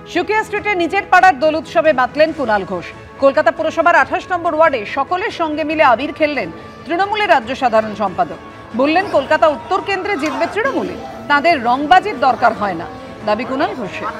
সুকিয়া স্ট্রিটে নিজের পাড়ার দোল উৎসবে মাতলেন কুণাল ঘোষ। কলকাতা পুরসভার 28 নম্বর ওয়ার্ডে সকলের সঙ্গে মিলে আবির খেললেন তৃণমূলের রাজ্য সাধারণ সম্পাদক। বললেন, কলকাতা উত্তর কেন্দ্রে জিতবে তৃণমূলে, তাদের রংবাজির দরকার হয় না, দাবি কুণাল ঘোষের।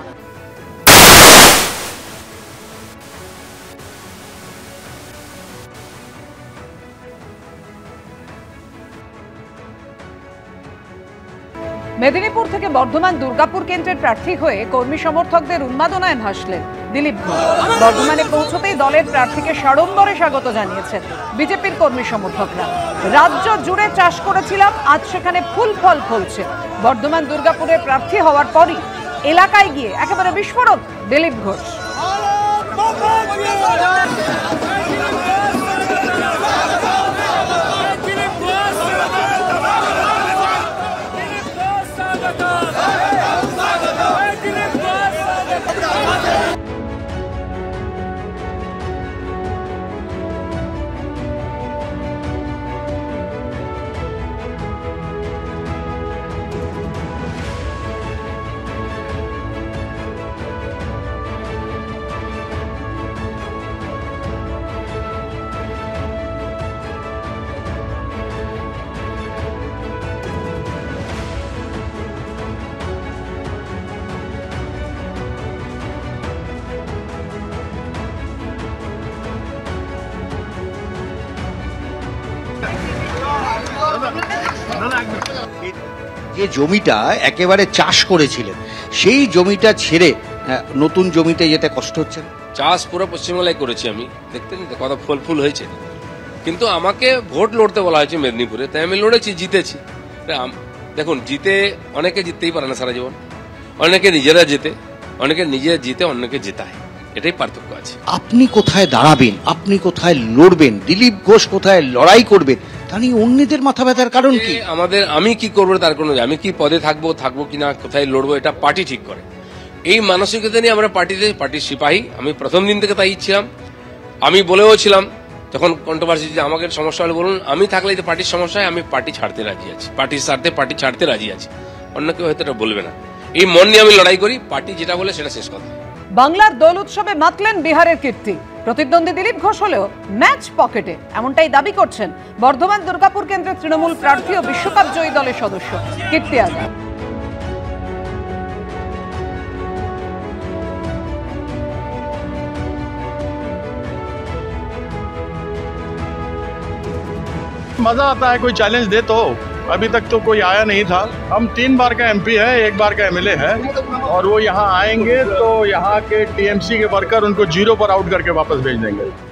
মেদিনীপুর থেকে বর্ধমান দুর্গাপুর কেন্দ্রের প্রার্থী হয়ে কর্মী সমর্থকদের উন্মাদনায় ভাসলেন দিলীপ ঘোষ। বর্ধমানে পৌঁছতেই দলের প্রার্থীকে সাড়ম্বরে স্বাগত জানিয়েছেন বিজেপির কর্মী সমর্থকরা। রাজ্য জুড়ে চাষ করেছিলাম, আজ সেখানে ফুল ফল ফলছে। বর্ধমান দুর্গাপুরের প্রার্থী হওয়ার পরই এলাকায় গিয়ে একেবারে বিস্ফোরক দিলীপ ঘোষ। যে জমিটা একেবারে চাষ করেছিলেন, সেই জমিটা ছেড়ে নতুন জমিতে যেতে কষ্ট হচ্ছে। চাষ পুরো পশ্চিমবাংলায় করেছি আমি, দেখতেন কত ফল ফুল হয়েছে, কিন্তু আমাকে ভোট লড়তে বলা হয়েছে মেদিনীপুরে, তাই আমি লড়েছি, জিতেছি। দেখুন, জিতে অনেকে জিততেই পারে না সারা জীবন, অনেকে নিজেরা জেতে, অনেকে নিজে জিতে অন্যকে জেতায়, এটাই পার্থক্য আছে। আপনি কোথায় দাঁড়াবেন, আপনি কোথায় লড়বেন, দিলীপ ঘোষ কোথায় লড়াই করবেন, তা নিয়ে অন্যদের মাথা ব্যথার কারণ কি? আমি কি করবো তার কোনো, আমি কি পদে থাকবো কিনা, কোথায় লড়বো, এটা পার্টি ঠিক করে। এই মানসিকতা নিয়ে আমরা পার্টির সিপাহী। আমি প্রথম দিন থেকে তাই ছিলাম। আমি বলেও ছিলাম তখন কন্ট্রোভার্সি, যে আমাকে সমস্যা হলে বলুন, আমি থাকলে যে পার্টির সমস্যা হয়, আমি পার্টি ছাড়তে রাজি আছি, পার্টির স্বার্থে পার্টি ছাড়তে রাজি আছি। অন্য কেউ হয়তো এটা বলবে না। এই মন নিয়ে আমি লড়াই করি, পার্টি যেটা বলে সেটা শেষ কথা। বাংলার দোল উৎসবে মাতলেন বিহারের কীর্তি। প্রতিদ্বন্দ্বী দিলীপ ঘোষ হলেও ম্যাচ পকেটে, এমনটাই দাবি করছেন বর্ধমান দুর্গাপুর কেন্দ্রের তৃণমূল প্রার্থী ও বিশ্বকাপ জয়ী দলের সদস্য কীর্তি আজাদ। मजा आता है, कोई चैलेंज दे तो। अभी तक तो कोई आया नहीं था। हम 3 बार का एमपी है, 1 बार का एमएलए है, और वो यहाँ आएंगे तो यहाँ के टीएमसी के वर्कर उनको 0 पर आउट करके वापस भेज देंगे।